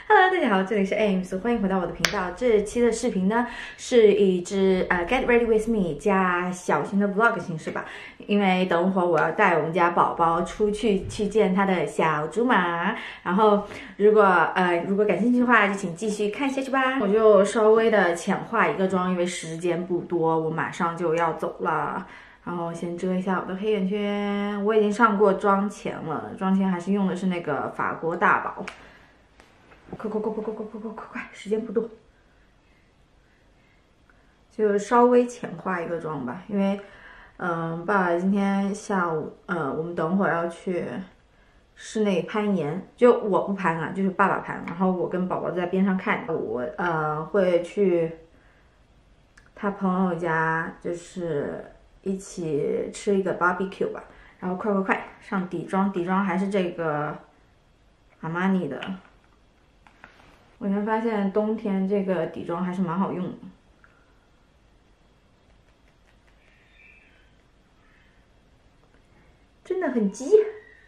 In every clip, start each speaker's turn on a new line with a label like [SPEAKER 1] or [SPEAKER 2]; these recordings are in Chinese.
[SPEAKER 1] Hello， 大家好，这里是 Ames， 欢迎回到我的频道。这期的视频呢是一支Get Ready With Me 加小型的 Vlog 形式吧，因为等会儿我要带我们家宝宝出去见他的小竹马，然后如果感兴趣的话，就请继续看下去吧。我就稍微的浅化一个妆，因为时间不多，我马上就要走了。然后先遮一下我的黑眼圈，我已经上过妆前了，妆前还是用的是那个法国大宝。快，时间不多，就稍微浅化一个妆吧，因为爸爸今天下午我们等会儿要去室内攀岩，就我不攀啊，就是爸爸攀，然后我跟宝宝在边上看。我会去他朋友家，就是一起吃一个 barbecue 吧。然后快上底妆，底妆还是这个阿玛尼的。我才发现冬天这个底妆还是蛮好用的，真的很鸡呀！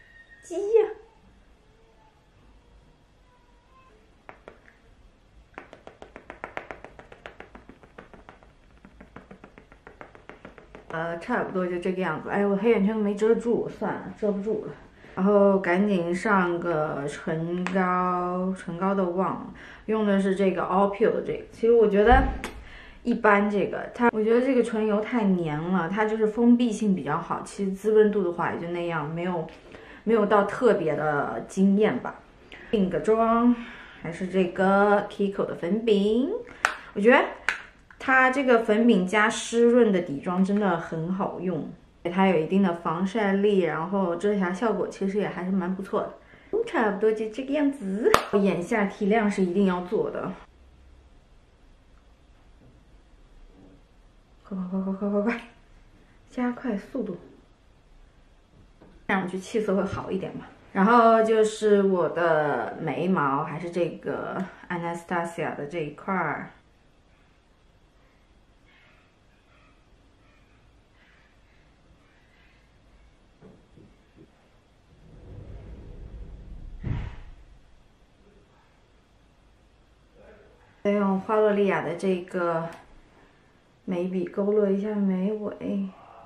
[SPEAKER 1] 差不多就这个样子。哎，我黑眼圈都没遮住，算了，遮不住了。然后赶紧上个唇膏都忘了，用的是这个 Allpure 的这个。其实我觉得一般，我觉得这个唇油太黏了，它就是封闭性比较好，其实滋润度的话也就那样，没有到特别的惊艳吧。定个妆还是这个 Kiko 的粉饼，我觉得它这个粉饼加湿润的底妆真的很好用。它有一定的防晒力，然后遮瑕效果其实也还是蛮不错的。差不多就这个样子。眼下提亮是一定要做的。快，加快速度，这样就气色会好一点吧。然后就是我的眉毛，还是这个 Anastasia 的这一块儿。再用花洛丽亚的这个眉笔勾勒一下眉尾。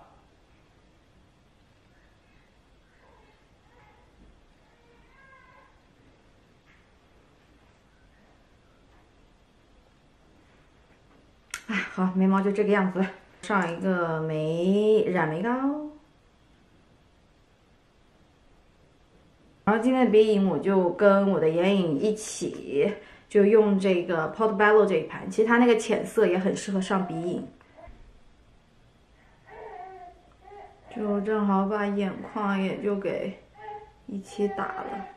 [SPEAKER 1] 哎，好，眉毛就这个样子了。上一个染眉膏。然后今天的鼻影我就跟我的眼影一起。就用这个 Portobello 这一盘，其实它那个浅色也很适合上鼻影，就正好把眼眶也就给一起打了。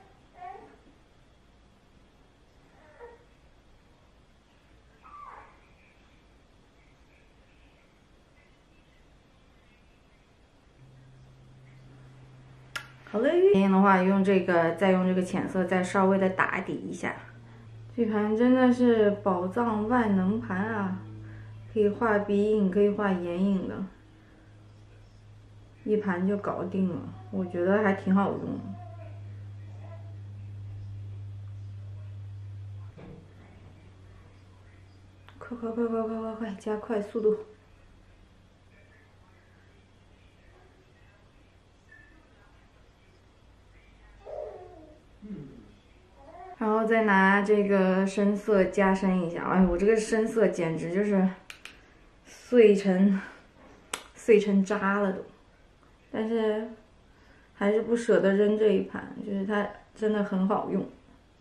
[SPEAKER 1] 好嘞，眼影的话用这个，再用这个浅色再稍微的打底一下。这盘真的是宝藏万能盘啊，可以画鼻影，可以画眼影的，一盘就搞定了，我觉得还挺好用的。快，加快速度。然后再拿这个深色加深一下，哎，我这个深色简直就是碎成渣了都，但是还是不舍得扔这一盘，就是它真的很好用。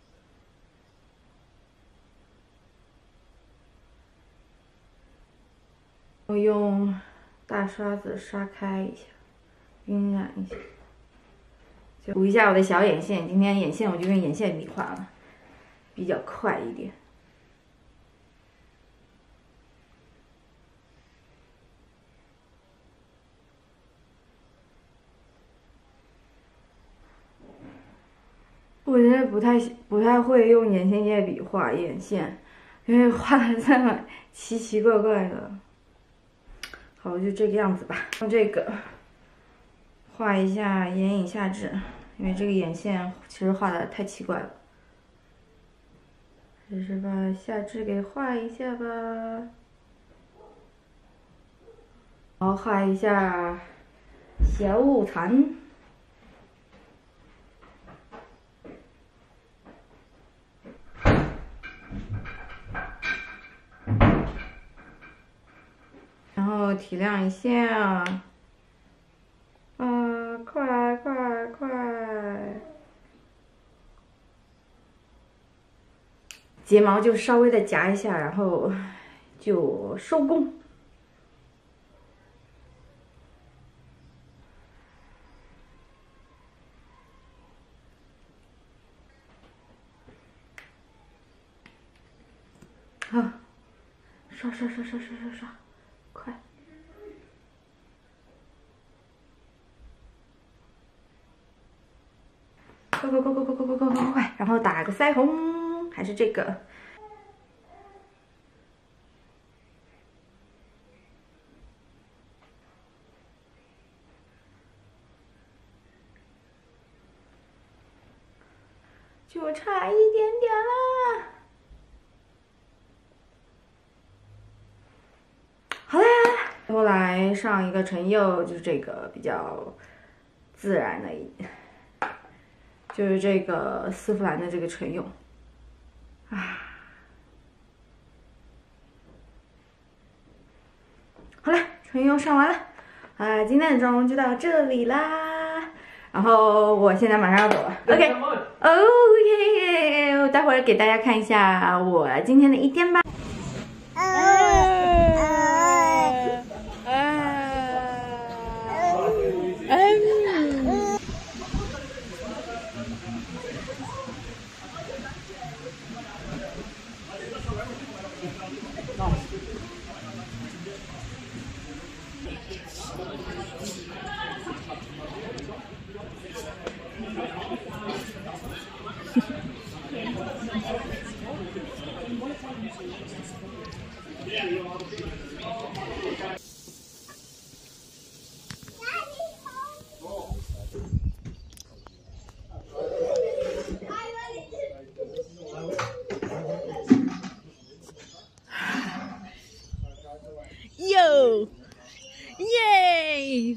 [SPEAKER 1] 我用大刷子刷开一下，晕染一下。补一下我的小眼线，今天眼线我就用眼线笔画了，比较快一点。我现在不太会用眼线液笔画眼线，因为画的这么奇怪的。好，就这个样子吧。用这个画一下眼影下至，因为这个眼线其实画的太奇怪了。 只是把下肢给画一下吧，然后画一下小午餐。然后体谅一下，快快快！睫毛就稍微的夹一下，然后就收工。好，刷刷刷刷刷刷刷，快！快快快快快快快快快快！然后打个腮红，还是这个。就差一点点啦。好啦，然后来上一个唇釉，就是这个比较自然的就是这个丝芙兰的这个唇釉。啊，好了，唇釉上完了，今天的妆容就到这里啦。然后我现在马上要走了 ，OK， 我待会儿给大家看一下我今天的一天吧。
[SPEAKER 2] Yo! Yay!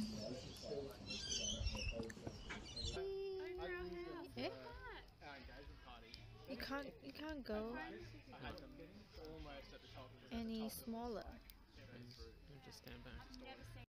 [SPEAKER 2] You can't go any smaller.
[SPEAKER 3] Just stand back.